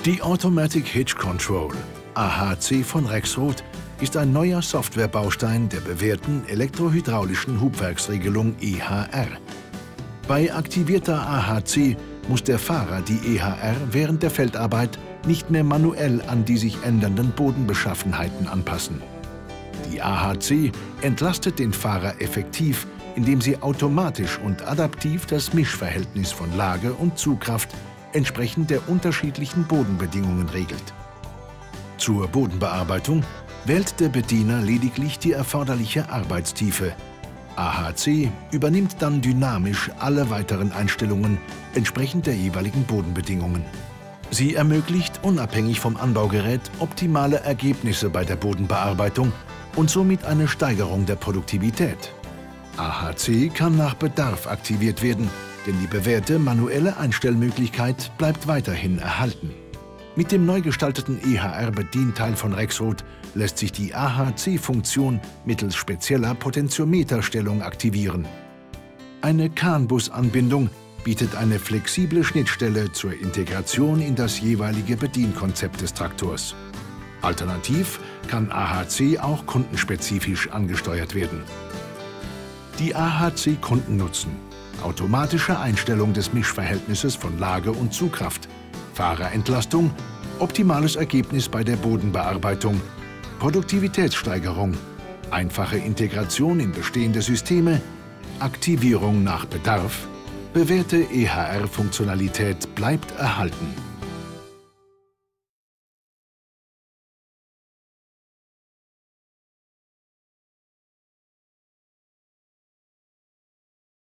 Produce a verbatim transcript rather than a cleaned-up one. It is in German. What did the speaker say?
Die Automatic Hitch Control, A H C von Rexroth, ist ein neuer Softwarebaustein der bewährten elektrohydraulischen Hubwerksregelung E H R. Bei aktivierter A H C muss der Fahrer die E H R während der Feldarbeit nicht mehr manuell an die sich ändernden Bodenbeschaffenheiten anpassen. Die A H C entlastet den Fahrer effektiv, indem sie automatisch und adaptiv das Mischverhältnis von Lage und Zugkraft entsprechend der unterschiedlichen Bodenbedingungen regelt. Zur Bodenbearbeitung wählt der Bediener lediglich die erforderliche Arbeitstiefe. A H C übernimmt dann dynamisch alle weiteren Einstellungen entsprechend der jeweiligen Bodenbedingungen. Sie ermöglicht unabhängig vom Anbaugerät optimale Ergebnisse bei der Bodenbearbeitung und somit eine Steigerung der Produktivität. A H C kann nach Bedarf aktiviert werden, denn die bewährte manuelle Einstellmöglichkeit bleibt weiterhin erhalten. Mit dem neu gestalteten E H R-Bedienteil von Rexroth lässt sich die A H C-Funktion mittels spezieller Potentiometerstellung aktivieren. Eine CAN-Bus-Anbindung bietet eine flexible Schnittstelle zur Integration in das jeweilige Bedienkonzept des Traktors. Alternativ kann A H C auch kundenspezifisch angesteuert werden. Die A H C-Kundennutzen: automatische Einstellung des Mischverhältnisses von Lage und Zugkraft, Fahrerentlastung, optimales Ergebnis bei der Bodenbearbeitung, Produktivitätssteigerung, einfache Integration in bestehende Systeme, Aktivierung nach Bedarf. Bewährte E H R-Funktionalität bleibt erhalten.